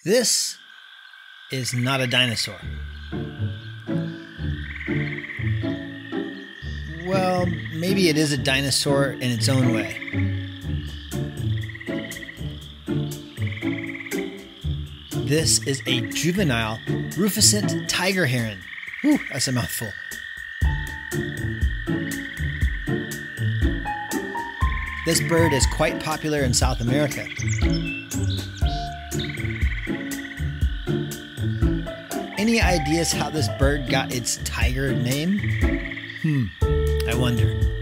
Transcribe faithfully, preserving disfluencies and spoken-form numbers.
This is not a dinosaur. Well, maybe it is a dinosaur in its own way. This is a juvenile rufescent tiger heron. Whew, that's a mouthful. This bird is quite popular in South America. Any ideas how this bird got its tiger name? Hmm, I wonder.